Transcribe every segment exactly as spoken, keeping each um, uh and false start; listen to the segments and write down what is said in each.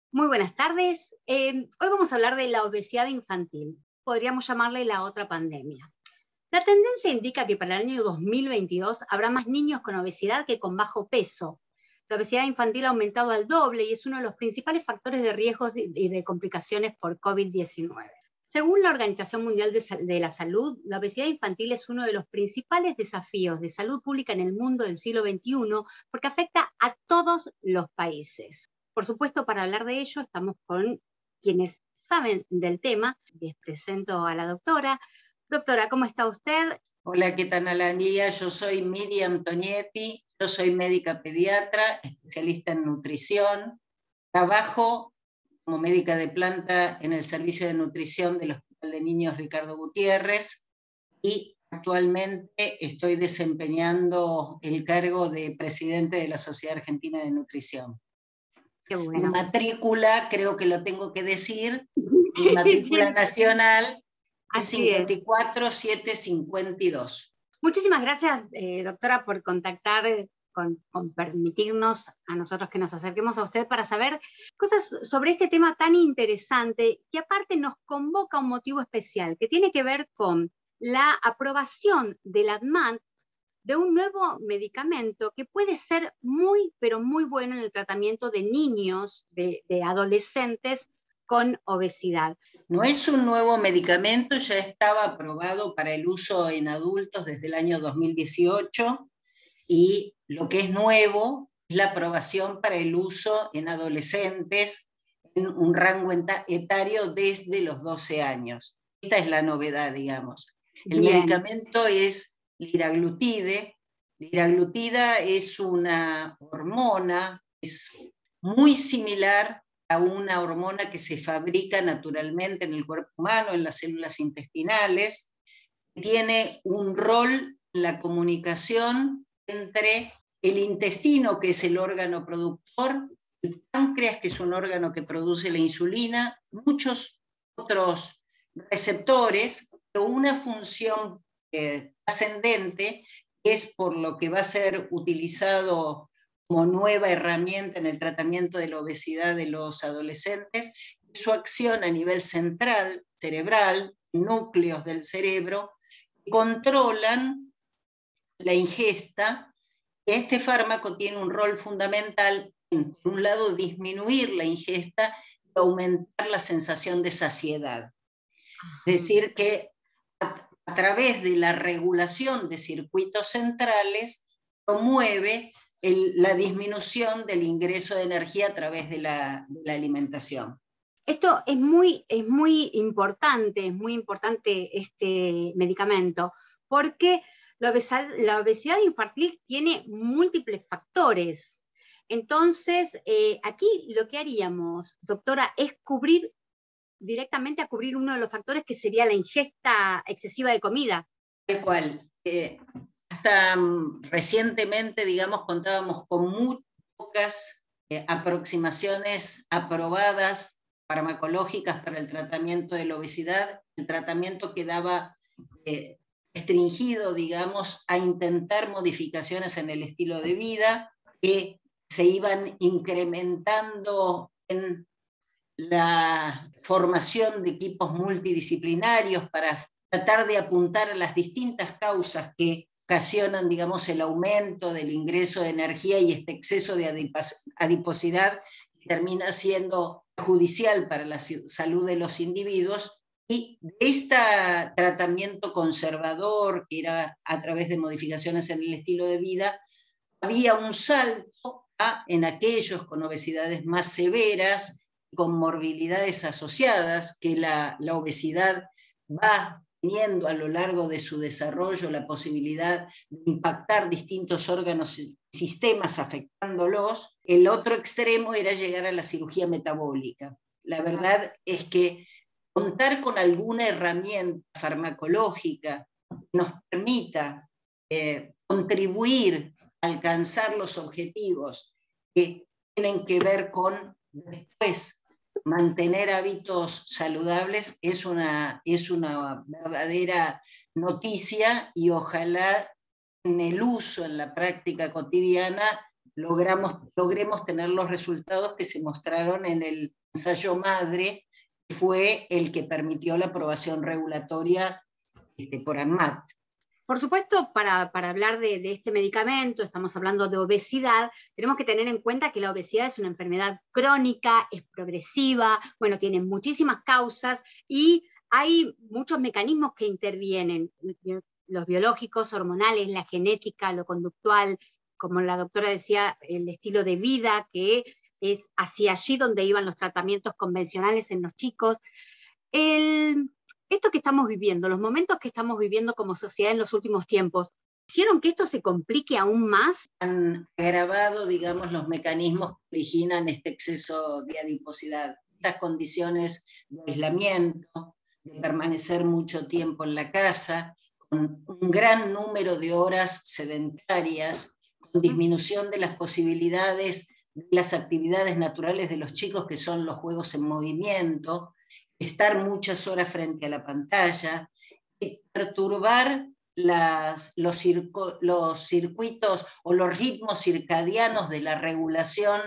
Muy buenas tardes. Eh, hoy vamos a hablar de la obesidad infantil. Podríamos llamarle la otra pandemia. La tendencia indica que para el año dos mil veintidós habrá más niños con obesidad que con bajo peso. La obesidad infantil ha aumentado al doble y es uno de los principales factores de riesgos y de, de complicaciones por COVID diecinueve. Según la Organización Mundial de, de la Salud, la obesidad infantil es uno de los principales desafíos de salud pública en el mundo del siglo veintiuno porque afecta a todos los países. Por supuesto, para hablar de ello estamos con quienes saben del tema. Les presento a la doctora. Doctora, ¿cómo está usted? Hola, ¿qué tal, Analía? Yo soy Miriam Tonietti, yo soy médica pediatra, especialista en nutrición. Trabajo como médica de planta en el servicio de nutrición del Hospital de Niños Ricardo Gutiérrez y actualmente estoy desempeñando el cargo de presidente de la Sociedad Argentina de Nutrición. Qué bueno. Mi matrícula, creo que lo tengo que decir, mi matrícula nacional es cincuenta y cuatro setecientos cincuenta y dos. Muchísimas gracias, eh, doctora, por contactar, con, con permitirnos a nosotros que nos acerquemos a usted para saber cosas sobre este tema tan interesante que aparte nos convoca un motivo especial que tiene que ver con la aprobación del ADMAT de un nuevo medicamento que puede ser muy, pero muy bueno en el tratamiento de niños, de, de adolescentes con obesidad. No es un nuevo medicamento, ya estaba aprobado para el uso en adultos desde el año dos mil dieciocho y lo que es nuevo es la aprobación para el uso en adolescentes en un rango etario desde los doce años. Esta es la novedad, digamos. El Bien. medicamento es liraglutide. Liraglutida es una hormona, es muy similar a una hormona que se fabrica naturalmente en el cuerpo humano, en las células intestinales, tiene un rol en la comunicación entre el intestino, que es el órgano productor, el páncreas, que es un órgano que produce la insulina, muchos otros receptores, pero una función eh, ascendente, que es por lo que va a ser utilizado como nueva herramienta en el tratamiento de la obesidad de los adolescentes, su acción a nivel central, cerebral, núcleos del cerebro, que controlan la ingesta. Este fármaco tiene un rol fundamental en, por un lado, disminuir la ingesta y aumentar la sensación de saciedad. Es decir, que a, a través de la regulación de circuitos centrales promueve El, la disminución del ingreso de energía a través de la, de la alimentación. Esto es muy, es muy importante, es muy importante este medicamento, porque la obesidad, la obesidad infantil tiene múltiples factores. Entonces, eh, aquí lo que haríamos, doctora, es cubrir directamente a cubrir uno de los factores que sería la ingesta excesiva de comida. Tal cual. Eh, Hasta um, recientemente, digamos, contábamos con muy pocas eh, aproximaciones aprobadas farmacológicas para el tratamiento de la obesidad. El tratamiento quedaba eh, restringido, digamos, a intentar modificaciones en el estilo de vida que se iban incrementando en la formación de equipos multidisciplinarios para tratar de apuntar a las distintas causas que ocasionan, digamos, el aumento del ingreso de energía y este exceso de adiposidad que termina siendo perjudicial para la salud de los individuos. Y de este tratamiento conservador, que era a través de modificaciones en el estilo de vida, había un salto a, en aquellos con obesidades más severas, con morbilidades asociadas, que la, la obesidad va teniendo a lo largo de su desarrollo la posibilidad de impactar distintos órganos y sistemas afectándolos. El otro extremo era llegar a la cirugía metabólica. La verdad es que contar con alguna herramienta farmacológica que nos permita eh, contribuir a alcanzar los objetivos que tienen que ver con después mantener hábitos saludables es una, es una verdadera noticia, y ojalá en el uso, en la práctica cotidiana, logramos, logremos tener los resultados que se mostraron en el ensayo madre, que fue el que permitió la aprobación regulatoria este, por ANMAT. Por supuesto, para, para hablar de, de este medicamento, estamos hablando de obesidad, tenemos que tener en cuenta que la obesidad es una enfermedad crónica, es progresiva, bueno, tiene muchísimas causas y hay muchos mecanismos que intervienen, los biológicos, hormonales, la genética, lo conductual, como la doctora decía, el estilo de vida, que es hacia allí donde iban los tratamientos convencionales en los chicos. El... Esto que estamos viviendo, los momentos que estamos viviendo como sociedad en los últimos tiempos, ¿hicieron que esto se complique aún más? Han agravado, digamos, los mecanismos que originan este exceso de adiposidad. Estas condiciones de aislamiento, de permanecer mucho tiempo en la casa, con un gran número de horas sedentarias, con disminución de las posibilidades de las actividades naturales de los chicos, que son los juegos en movimiento, estar muchas horas frente a la pantalla, y perturbar las, los, circo, los circuitos o los ritmos circadianos de la regulación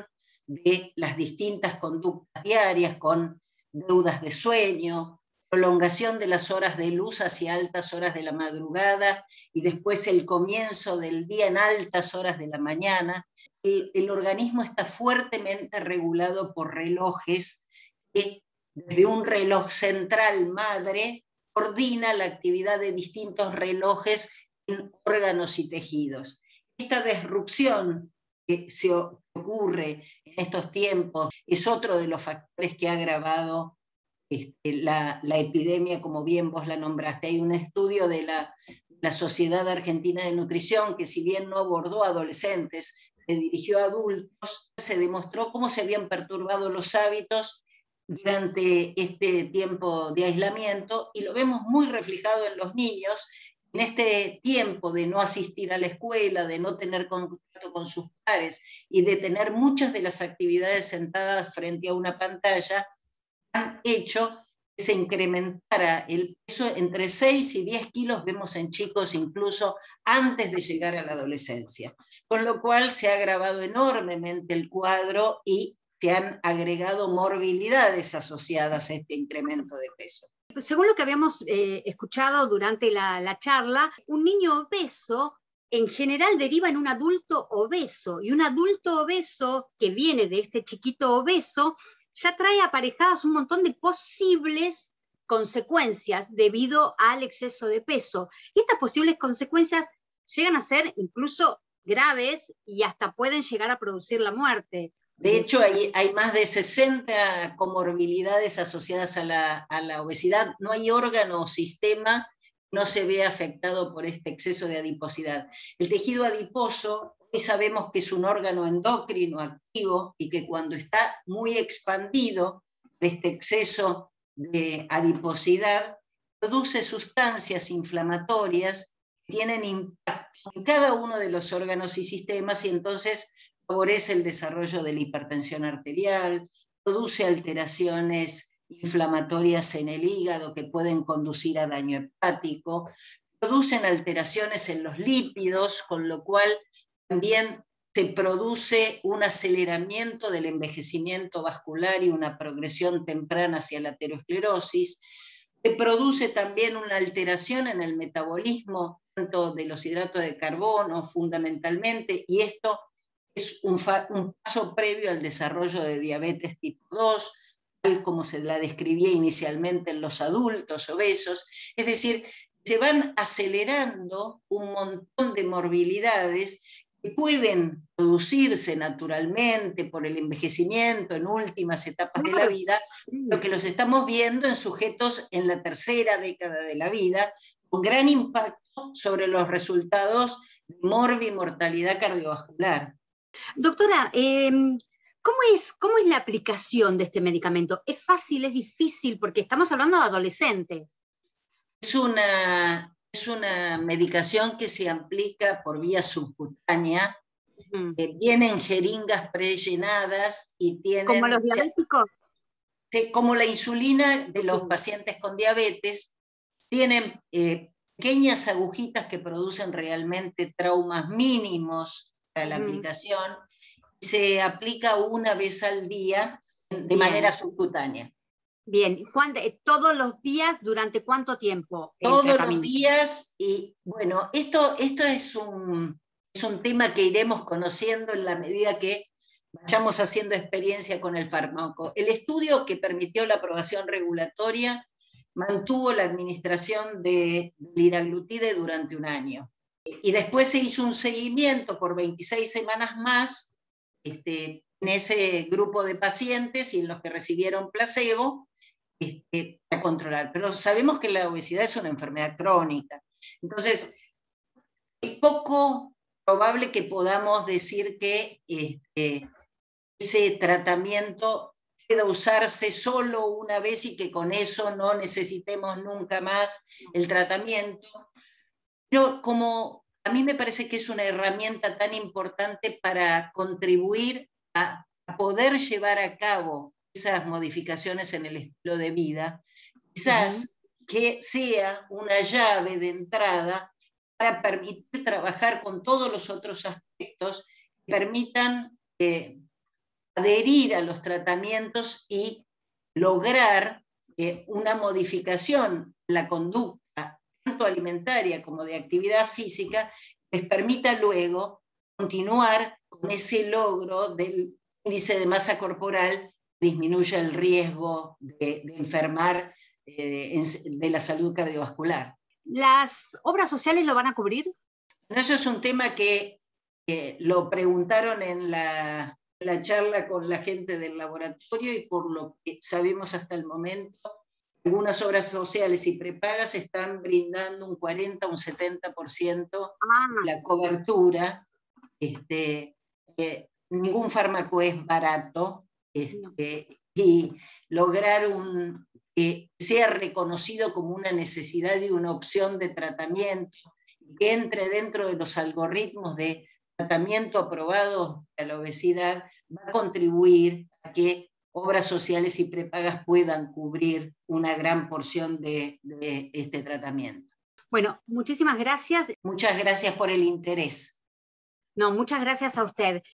de las distintas conductas diarias, con deudas de sueño, prolongación de las horas de luz hacia altas horas de la madrugada y después el comienzo del día en altas horas de la mañana. El, el organismo está fuertemente regulado por relojes que, desde un reloj central madre, coordina la actividad de distintos relojes en órganos y tejidos. Esta disrupción que se ocurre en estos tiempos es otro de los factores que ha agravado este, la, la epidemia, como bien vos la nombraste. Hay un estudio de la, la Sociedad Argentina de Nutrición que, si bien no abordó a adolescentes, se dirigió a adultos, se demostró cómo se habían perturbado los hábitos durante este tiempo de aislamiento, y lo vemos muy reflejado en los niños, en este tiempo de no asistir a la escuela, de no tener contacto con sus pares y de tener muchas de las actividades sentadas frente a una pantalla, han hecho que se incrementara el peso entre seis y diez kilos, vemos en chicos incluso antes de llegar a la adolescencia, con lo cual se ha agravado enormemente el cuadro y se han agregado morbilidades asociadas a este incremento de peso. Según lo que habíamos eh, escuchado durante la, la charla, un niño obeso en general deriva en un adulto obeso, y un adulto obeso que viene de este chiquito obeso ya trae aparejadas un montón de posibles consecuencias debido al exceso de peso. Y estas posibles consecuencias llegan a ser incluso graves y hasta pueden llegar a producir la muerte. De hecho, hay, hay más de sesenta comorbilidades asociadas a la, a la obesidad. No hay órgano o sistema que no se vea afectado por este exceso de adiposidad. El tejido adiposo, hoy sabemos que es un órgano endocrino activo y que cuando está muy expandido, este exceso de adiposidad produce sustancias inflamatorias que tienen impacto en cada uno de los órganos y sistemas, y entonces favorece el desarrollo de la hipertensión arterial, produce alteraciones inflamatorias en el hígado que pueden conducir a daño hepático, producen alteraciones en los lípidos, con lo cual también se produce un aceleramiento del envejecimiento vascular y una progresión temprana hacia la aterosclerosis. Se produce también una alteración en el metabolismo, tanto de los hidratos de carbono fundamentalmente, y esto es un, un paso previo al desarrollo de diabetes tipo dos, tal como se la describía inicialmente en los adultos obesos. Es decir, se van acelerando un montón de morbilidades que pueden producirse naturalmente por el envejecimiento en últimas etapas de la vida, lo que los estamos viendo en sujetos en la tercera década de la vida, con gran impacto sobre los resultados de morbimortalidad cardiovascular. Doctora, eh, ¿cómo es, ¿cómo es la aplicación de este medicamento? ¿Es fácil, es difícil? Porque estamos hablando de adolescentes. Es una, es una medicación que se aplica por vía subcutánea, uh-huh. eh, vienen jeringas prellenadas y tienen... ¿Como los diabéticos? Se, como la insulina de los uh-huh. pacientes con diabetes, tienen eh, pequeñas agujitas que producen realmente traumas mínimos para la uh-huh. aplicación, se aplica una vez al día de Bien. manera subcutánea. Bien, ¿todos los días durante cuánto tiempo? Todos los días, y bueno, esto, esto es, un, es un tema que iremos conociendo en la medida que vayamos haciendo experiencia con el fármaco. El estudio que permitió la aprobación regulatoria mantuvo la administración de liraglutide durante un año. Y después se hizo un seguimiento por veintiséis semanas más este, en ese grupo de pacientes y en los que recibieron placebo, Este, para controlar, pero sabemos que la obesidad es una enfermedad crónica, entonces es poco probable que podamos decir que este, ese tratamiento pueda usarse solo una vez y que con eso no necesitemos nunca más el tratamiento, pero como a mí me parece que es una herramienta tan importante para contribuir a, a poder llevar a cabo esas modificaciones en el estilo de vida, quizás uh-huh. que sea una llave de entrada para permitir trabajar con todos los otros aspectos que permitan eh, adherir a los tratamientos y lograr eh, una modificación en la conducta, tanto alimentaria como de actividad física, que les permita luego continuar con ese logro del índice de masa corporal, disminuye el riesgo de, de enfermar eh, en, de la salud cardiovascular. ¿Las obras sociales lo van a cubrir? Bueno, eso es un tema que, que lo preguntaron en la, en la charla con la gente del laboratorio y por lo que sabemos hasta el momento, algunas obras sociales y prepagas están brindando un cuarenta, un setenta por ciento ah. de la cobertura. Este, eh, ningún fármaco es barato. Este, y lograr un, que sea reconocido como una necesidad y una opción de tratamiento, que entre dentro de los algoritmos de tratamiento aprobados para la obesidad, va a contribuir a que obras sociales y prepagas puedan cubrir una gran porción de, de este tratamiento. Bueno, muchísimas gracias. Muchas gracias por el interés. No, muchas gracias a usted.